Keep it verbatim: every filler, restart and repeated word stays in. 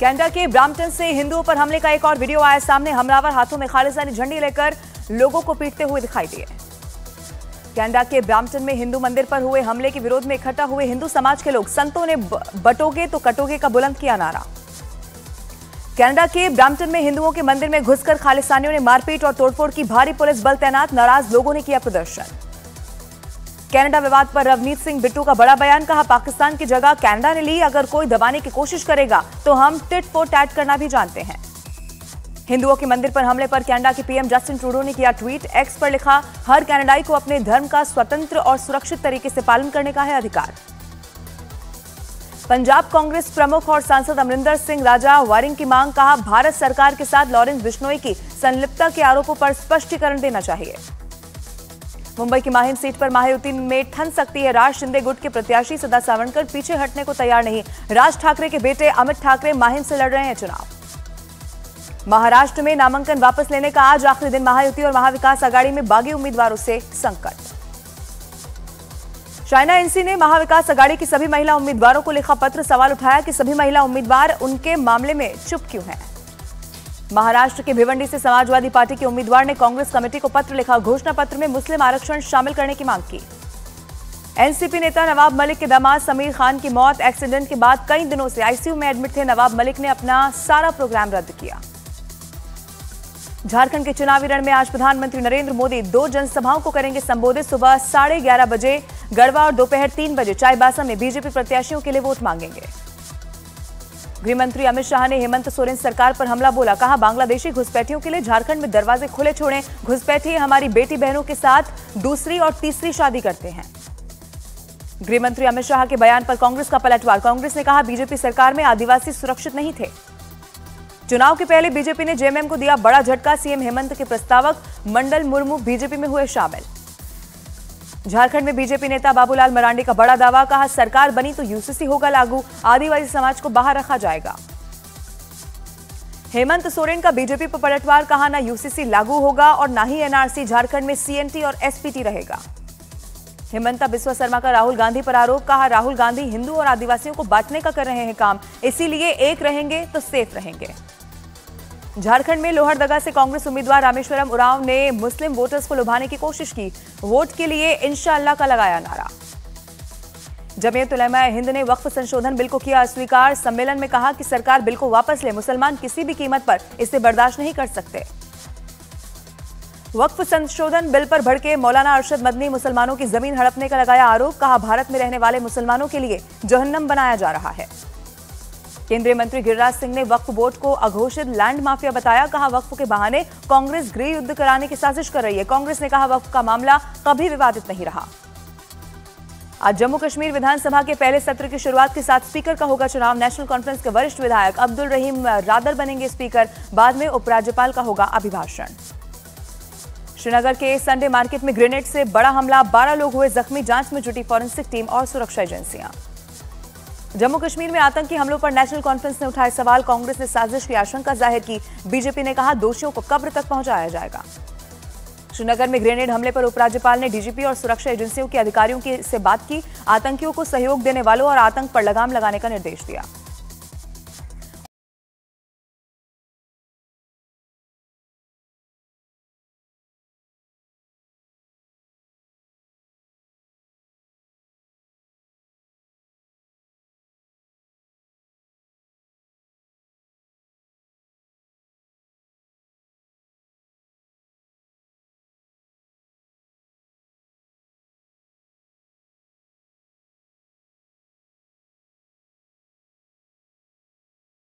Canada के Brampton से हिंदुओं पर हमले का एक और वीडियो आया सामने। हमलावर हाथों में खालिस्तानी झंडी लेकर लोगों को पीटते हुए दिखाई दिए। कनाडा के ब्राम्पटन में हिंदू मंदिर पर हुए हमले के विरोध में इकट्ठा हुए हिंदू समाज के लोग। संतों ने बटोगे तो कटोगे का बुलंद किया नारा। कनाडा के ब्राम्पटन में हिंदुओं के मंदिर में घुसकर खालिस्तानियों ने मारपीट और तोड़फोड़ की। भारी पुलिस बल तैनात, नाराज लोगों ने किया प्रदर्शन। कनाडा विवाद पर रवनीत सिंह बिट्टू का बड़ा बयान। कहा, पाकिस्तान की जगह कनाडा ने ली, अगर कोई दबाने की कोशिश करेगा तो हम टिट फॉर टैट करना भी जानते हैं। हिंदुओं के मंदिर पर हमले पर कनाडा के पीएम जस्टिन ट्रूडो ने किया ट्वीट। एक्स पर लिखा, हर कनाडाई को अपने धर्म का स्वतंत्र और सुरक्षित तरीके से पालन करने का है अधिकार। पंजाब कांग्रेस प्रमुख और सांसद अमरिंदर सिंह राजा वारिंग की मांग। कहा, भारत सरकार के साथ लॉरेंस बिश्नोई की संलिप्तता के आरोपों पर स्पष्टीकरण देना चाहिए। मुंबई की माहिम सीट पर महायुति में ठन सकती है राज। शिंदे गुट के प्रत्याशी सदा सावरकर पीछे हटने को तैयार नहीं। राज ठाकरे के बेटे अमित ठाकरे माहिम से लड़ रहे हैं चुनाव। महाराष्ट्र में नामांकन वापस लेने का आज आखिरी दिन। महायुति और महाविकास आघाड़ी में बागी उम्मीदवारों से संकट। चाइना एनसी ने महाविकास आघाड़ी की सभी महिला उम्मीदवारों को लिखा पत्र। सवाल उठाया कि सभी महिला उम्मीदवार उनके मामले में चुप क्यों हैं। महाराष्ट्र के भिवंडी से समाजवादी पार्टी के उम्मीदवार ने कांग्रेस कमेटी को पत्र लिखा। घोषणा पत्र में मुस्लिम आरक्षण शामिल करने की मांग की। एनसीपी नेता नवाब मलिक के दामाद समीर खान की मौत। एक्सीडेंट के बाद कई दिनों से आईसीयू में एडमिट थे। नवाब मलिक ने अपना सारा प्रोग्राम रद्द किया। झारखंड के चुनावी रण में आज प्रधानमंत्री नरेंद्र मोदी दो जनसभाओं को करेंगे संबोधित। सुबह साढ़े ग्यारह बजे गढ़वा और दोपहर तीन बजे चाईबासा में बीजेपी प्रत्याशियों के लिए वोट मांगेंगे। गृहमंत्री अमित शाह ने हेमंत सोरेन सरकार पर हमला बोला। कहा, बांग्लादेशी घुसपैठियों के लिए झारखंड में दरवाजे खुले छोड़ें। घुसपैठी हमारी बेटी बहनों के साथ दूसरी और तीसरी शादी करते हैं। गृहमंत्री अमित शाह के बयान पर कांग्रेस का पलटवार। कांग्रेस ने कहा, बीजेपी सरकार में आदिवासी सुरक्षित नहीं थे। चुनाव के पहले बीजेपी ने जेएमएम को दिया बड़ा झटका। सीएम हेमंत के प्रस्तावक मंडल मुर्मू बीजेपी में हुए शामिल। झारखंड में बीजेपी नेता बाबूलाल मरांडी का बड़ा दावा। कहा, सरकार बनी तो यूसीसी होगा लागू, आदिवासी समाज को बाहर रखा जाएगा। हेमंत सोरेन का बीजेपी पर पलटवार। कहा, ना यूसीसी लागू होगा और ना ही एनआरसी। झारखंड में सीएनटी और एसपीटी रहेगा। हेमंता बिस्वा शर्मा का राहुल गांधी पर आरोप। कहा, राहुल गांधी हिंदू और आदिवासियों को बांटने का कर रहे हैं काम, इसीलिए एक रहेंगे तो सेफ रहेंगे। झारखंड में लोहरदगा से कांग्रेस उम्मीदवार रामेश्वरम उरांव ने मुस्लिम वोटर्स को लुभाने की कोशिश की। वोट के लिए इंशाअल्लाह का लगाया नारा। जमीयत उलमा हिंद ने वक्फ संशोधन बिल को किया अस्वीकार। सम्मेलन में कहा कि सरकार बिल को वापस ले, मुसलमान किसी भी कीमत पर इसे बर्दाश्त नहीं कर सकते। वक्फ संशोधन बिल पर भड़के मौलाना अरशद मदनी मुसलमानों की जमीन हड़पने का लगाया आरोप। कहा, भारत में रहने वाले मुसलमानों के लिए जहन्नम बनाया जा रहा है। केंद्रीय मंत्री गिरिराज सिंह ने वक्फ बोर्ड को अघोषित लैंड माफिया बताया। कहा, वक्फ के बहाने कांग्रेस गृह युद्ध कराने की साजिश कर रही है। कांग्रेस ने कहा, वक्फ का मामला कभी विवादित नहीं रहा। आज जम्मू कश्मीर विधानसभा के पहले सत्र की शुरुआत के साथ स्पीकर का होगा चुनाव। नेशनल कॉन्फ्रेंस के वरिष्ठ विधायक अब्दुल रहीम रादर बनेंगे स्पीकर। बाद में उपराज्यपाल का होगा अभिभाषण। श्रीनगर के संडे मार्केट में ग्रेनेड से बड़ा हमला, बारह लोग हुए जख्मी। जांच में जुटी फॉरेंसिक टीम और सुरक्षा एजेंसियां। जम्मू कश्मीर में आतंकी हमलों पर नेशनल कॉन्फ्रेंस ने उठाए सवाल। कांग्रेस ने साजिश की आशंका जाहिर की। बीजेपी ने कहा, दोषियों को कब्र तक पहुंचाया जाएगा। श्रीनगर में ग्रेनेड हमले पर उपराज्यपाल ने डीजीपी और सुरक्षा एजेंसियों के अधिकारियों की से बात की। आतंकियों को सहयोग देने वालों और आतंक पर लगाम लगाने का निर्देश दिया।